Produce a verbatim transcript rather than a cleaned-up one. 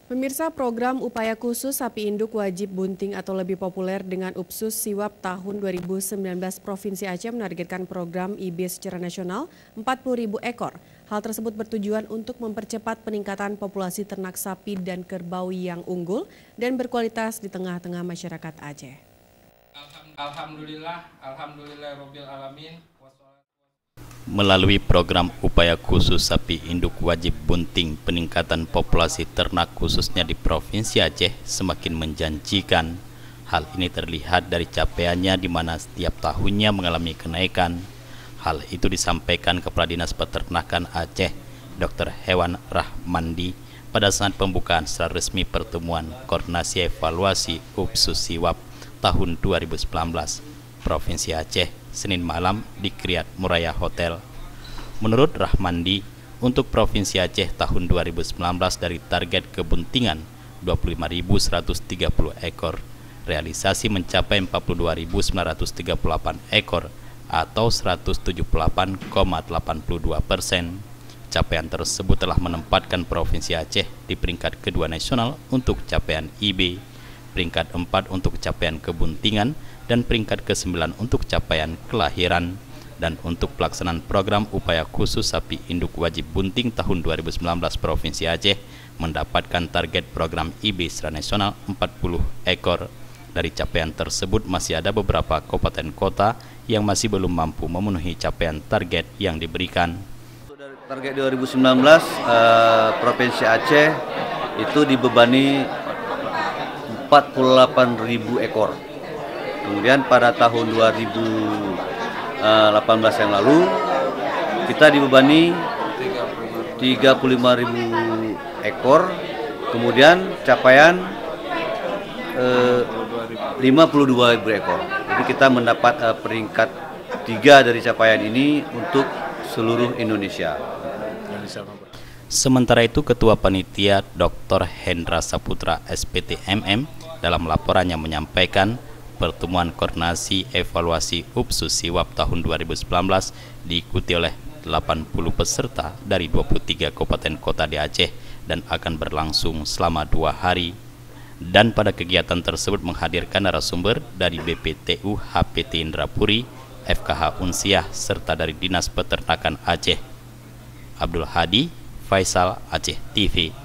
Pemirsa, program upaya khusus sapi induk wajib bunting atau lebih populer dengan UPSUS Siwap tahun dua ribu sembilan belas Provinsi Aceh menargetkan program I B secara nasional empat puluh ribu ekor. Hal tersebut bertujuan untuk mempercepat peningkatan populasi ternak sapi dan kerbau yang unggul dan berkualitas di tengah-tengah masyarakat Aceh. Alhamdulillah, alhamdulillah robbil alamin. Melalui program upaya khusus sapi induk wajib bunting, peningkatan populasi ternak khususnya di Provinsi Aceh semakin menjanjikan. Hal ini terlihat dari capaiannya di mana setiap tahunnya mengalami kenaikan. Hal itu disampaikan Kepala Dinas Peternakan Aceh, Dokter Hewan Rahmandi, pada saat pembukaan secara resmi pertemuan koordinasi evaluasi UPSUS Siwap tahun dua ribu sembilan belas Provinsi Aceh, Senin malam di Kriat Muraya Hotel. Menurut Rahmandi, untuk Provinsi Aceh tahun dua ribu sembilan belas dari target kebuntingan dua puluh lima ribu seratus tiga puluh ekor, realisasi mencapai empat puluh dua ribu sembilan ratus tiga puluh delapan ekor atau seratus tujuh puluh delapan koma delapan dua persen. Capaian tersebut telah menempatkan Provinsi Aceh di peringkat kedua nasional untuk capaian I B, peringkat empat untuk capaian kebuntingan, dan peringkat kesembilan untuk capaian kelahiran. Dan untuk pelaksanaan program upaya khusus sapi induk wajib bunting tahun dua ribu sembilan belas Provinsi Aceh mendapatkan target program I B secara nasional empat puluh ekor. Dari capaian tersebut masih ada beberapa kabupaten kota yang masih belum mampu memenuhi capaian target yang diberikan. Target dua ribu sembilan belas eh, Provinsi Aceh itu dibebani empat puluh delapan ribu ekor. Kemudian pada tahun dua ribu delapan belas yang lalu kita dibebani tiga puluh lima ribu ekor. Kemudian capaian eh, lima puluh dua ribu ekor. Jadi kita mendapat eh, peringkat tiga dari capaian ini untuk seluruh Indonesia. Sementara itu, Ketua Panitia Doktor Hendra Saputra S P T M M dalam laporannya menyampaikan pertemuan koordinasi evaluasi UPSUS Siwap tahun dua ribu sembilan belas diikuti oleh delapan puluh peserta dari dua puluh tiga kabupaten kota di Aceh dan akan berlangsung selama dua hari. Dan pada kegiatan tersebut menghadirkan narasumber dari B P T U H P T Indrapuri, F K H Unsiah, serta dari Dinas Peternakan Aceh. Abdul Hadi, Faisal, Aceh T V.